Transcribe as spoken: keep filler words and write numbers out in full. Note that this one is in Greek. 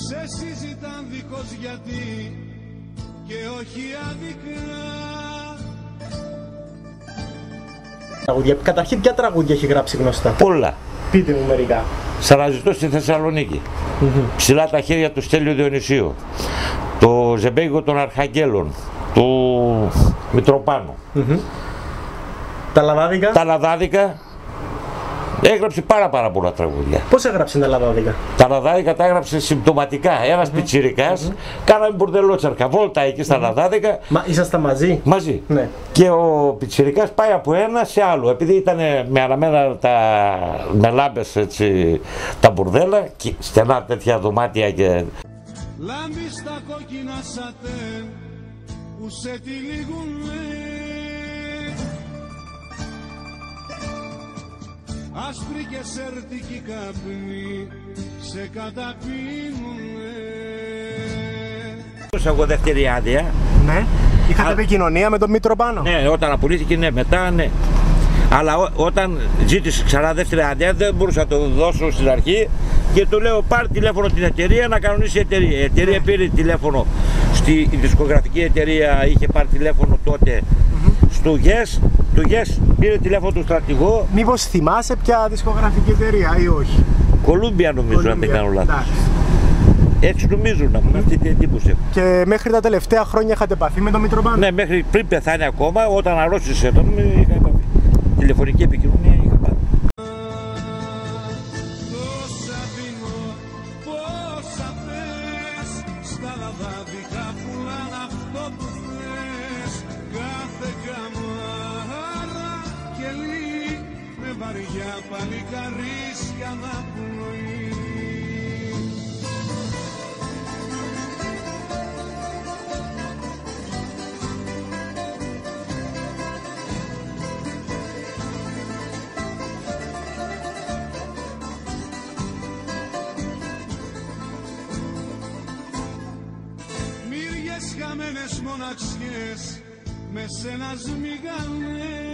σε συζητάν δίχως γιατί και όχι αδικά. Τραγούδια. Καταρχήν, ποια τραγούδια έχει γράψει γνωστά? Πολλά. Πείτε μου μερικά. Σαραζητό στη Θεσσαλονίκη. Mm-hmm. Ψηλά τα χέρια του Στέλιου Διονυσίου. Το Ζεμπέγικο των Αρχαγγέλων. Του Μητροπάνου. Mm-hmm. Τα Λαδάδικα. Τα Λαδάδικα. Έγραψε πάρα πάρα πολλά τραγούδια. Πώς έγραψε τα Λαδάδικα? Τα Λαδάδικα τα έγραψε συμπτωματικά. Ένας mm-hmm. πιτσιρικάς, mm-hmm. κάναμε μπουρδελότσαρκα. Βόλτα εκεί στα mm-hmm. Λαδάδικα. Μα ήσασταν μαζί? Μαζί. Ναι. Και ο πιτσιρικάς πάει από ένα σε άλλο. Επειδή ήταν με αναμένα τα με λάμπες έτσι τα μπουρδέλα και στενά τέτοια δωμάτια και... Λάμπει στα κόκκινα σατέν που σε τυλίγουνε, άσπρη και σερτική καπνή σε καταπίνουνε. Δώσα εγώ δεύτερη άδεια. Ναι. Είχατε επικοινωνία με τον Μητροπάνο? Ναι, όταν απολύθηκε, ναι, μετά ναι. Αλλά ό, όταν ζήτησε ξανά δεύτερη άδεια δεν μπορούσα να το δώσω στην αρχή και του λέω πάρε τηλέφωνο την εταιρεία να κανονίσει η εταιρεία. Η εταιρεία ναι. πήρε τηλέφωνο, στη η δισκογραφική εταιρεία είχε πάρει τηλέφωνο τότε mm-hmm. στο Yes, το Yes πήρε τηλέφωνο του στρατηγό. Μήπως θυμάσαι ποια δισκογραφική εταιρεία ή όχι? Κολούμπια νομίζω Columbia, αν δεν κάνω λάθος. Έτσι νομίζουν να μου, αυτή την εντύπωση. Και μέχρι τα τελευταία χρόνια είχατε επαφή με τον Μητροπάνο? Ναι, μέχρι πριν πεθάνει ακόμα, όταν αρρώστησε τον είχα επαφή. Τηλεφωνική επικοινωνία είχα πάρει. Τόσα δίνω, πόσα θες, στα λαδάδικα πουλάν αυτό που θες. Κάθε καμάρα κελί με βαριά παλικαρίσια να πνοεί. Χαμένες μοναξιές με σένα σμίγανε.